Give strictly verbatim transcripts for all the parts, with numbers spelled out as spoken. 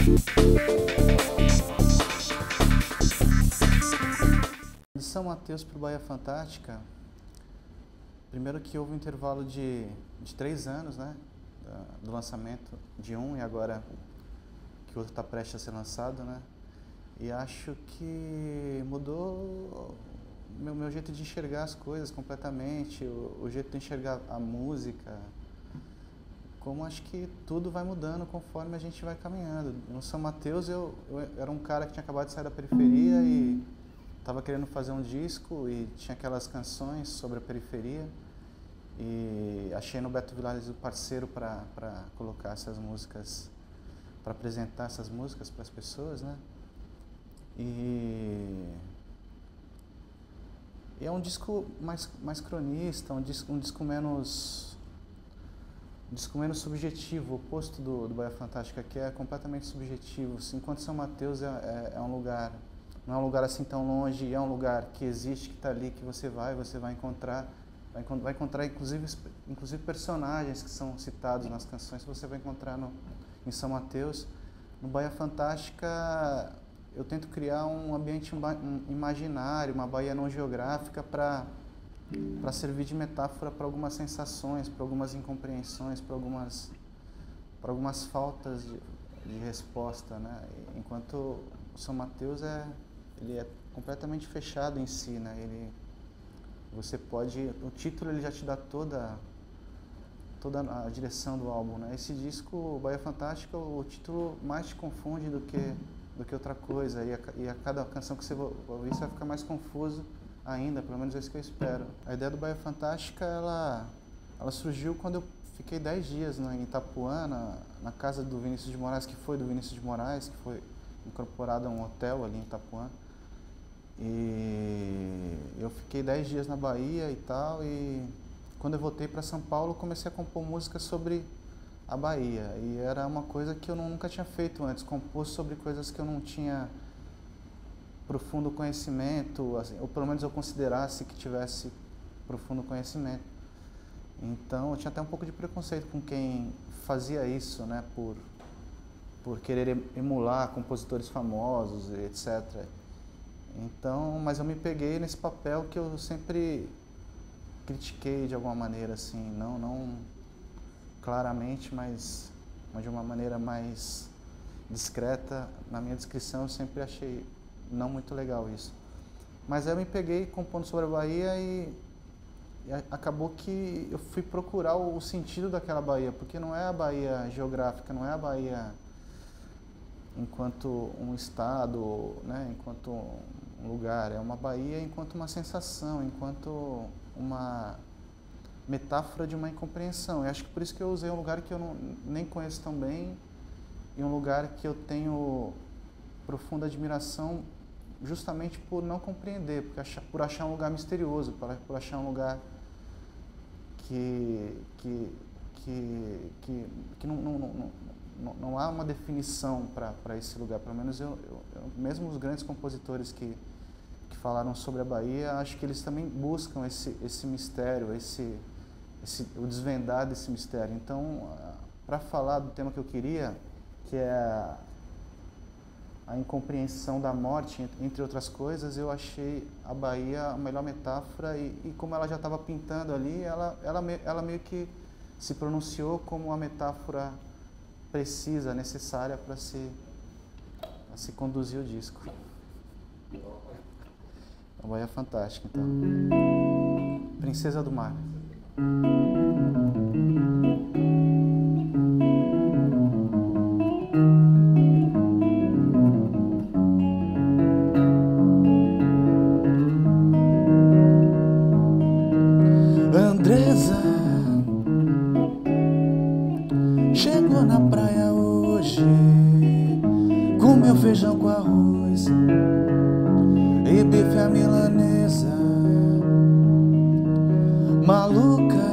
De São Mateus para o Bahia Fantástica, primeiro que houve um intervalo de, de três anos, né, do lançamento de um e agora que o outro está prestes a ser lançado, né, e acho que mudou meu, meu jeito de enxergar as coisas completamente, o, o jeito de enxergar a música, como acho que tudo vai mudando conforme a gente vai caminhando. No São Mateus eu, eu era um cara que tinha acabado de sair da periferia e estava querendo fazer um disco e tinha aquelas canções sobre a periferia e achei no Beto Vilares o parceiro para para colocar essas músicas, para apresentar essas músicas para as pessoas, né? E, e é um disco mais, mais cronista, um disco, um disco menos um disco menos subjetivo, o oposto do, do Bahia Fantástica, que é completamente subjetivo. Enquanto São Mateus é, é, é um lugar, não é um lugar assim tão longe, é um lugar que existe, que está ali, que você vai, você vai encontrar, vai, vai encontrar inclusive, inclusive personagens que são citados nas canções, você vai encontrar no, em São Mateus. No Bahia Fantástica, eu tento criar um ambiente um imaginário, uma Bahia não geográfica para para servir de metáfora para algumas sensações, para algumas incompreensões, para algumas, para algumas faltas de, de resposta, né? Enquanto o São Mateus é, ele é completamente fechado em si, né? Ele, você pode, o título ele já te dá toda, toda a direção do álbum, né? Esse disco, o Bahia Fantástica, o título mais te confunde do que, do que outra coisa, e a, e a cada canção que você ouvir você vai ficar mais confuso ainda, pelo menos é isso que eu espero. A ideia do Bahia Fantástica, ela, ela surgiu quando eu fiquei dez dias né, em Itapuã, na, na casa do Vinícius de Moraes, que foi do Vinícius de Moraes, que foi incorporado a um hotel ali em Itapuã. E eu fiquei dez dias na Bahia e tal, e quando eu voltei para São Paulo, comecei a compor música sobre a Bahia. E era uma coisa que eu nunca tinha feito antes, compor sobre coisas que eu não tinha profundo conhecimento, assim, ou pelo menos eu considerasse que tivesse profundo conhecimento. Então, eu tinha até um pouco de preconceito com quem fazia isso, né, por, por querer emular compositores famosos, etcétera. Então, mas eu me peguei nesse papel que eu sempre critiquei de alguma maneira, assim, não, não claramente, mas, mas de uma maneira mais discreta. Na minha descrição, eu sempre achei não muito legal isso. Mas aí eu me peguei compondo sobre a Bahia e, e acabou que eu fui procurar o, o sentido daquela Bahia, porque não é a Bahia geográfica, não é a Bahia enquanto um estado, né, enquanto um lugar, é uma Bahia enquanto uma sensação, enquanto uma metáfora de uma incompreensão. E acho que por isso que eu usei um lugar que eu não, nem conheço tão bem e um lugar que eu tenho profunda admiração justamente por não compreender, porque achar, por achar um lugar misterioso, por, por achar um lugar que, que, que, que, que não, não, não, não, não há uma definição para esse lugar. Pelo menos eu, eu, eu, mesmo os grandes compositores que, que falaram sobre a Bahia, acho que eles também buscam esse, esse mistério, esse, esse, o desvendar desse mistério. Então, para falar do tema que eu queria, que é a incompreensão da morte, entre outras coisas, eu achei a Bahia a melhor metáfora e, e como ela já estava pintando ali, ela, ela, ela meio que se pronunciou como uma metáfora precisa, necessária para se, pra se conduzir o disco. A Bahia Fantástica, então. Princesa do Mar. Andresa chegou na praia hoje, comeu feijão com arroz e bife à milanesa. Maluca,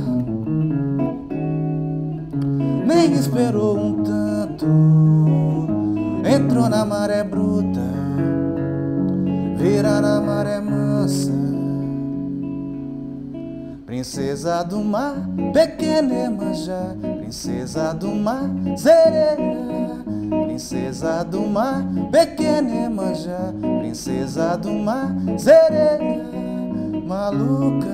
nem esperou um tanto, entrou na maré bruta, vira na maré mansa. Princesa do mar, pequena Iemanjá, princesa do mar, sereia, princesa do mar, pequena Iemanjá, princesa do mar, sereia maluca.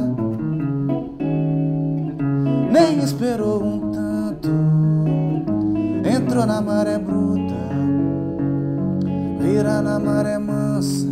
Nem esperou um tanto, entrou na maré bruta, vira na maré mansa.